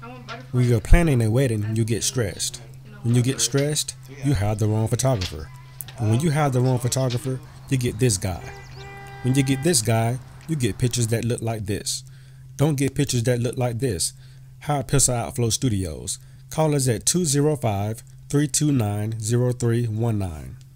When you're planning a wedding, you get stressed. When you get stressed, you hire the wrong photographer. And when you hire the wrong photographer, you get this guy. When you get this guy, you get pictures that look like this. Don't get pictures that look like this. Hire Pixel Outflow Studios. Call us at 205-329-0319.